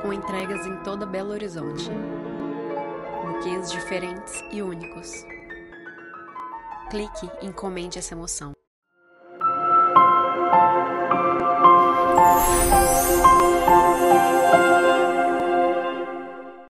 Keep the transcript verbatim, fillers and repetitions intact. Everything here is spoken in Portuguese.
com entregas em toda Belo Horizonte. Buquês diferentes e únicos. Clique e encomende essa emoção.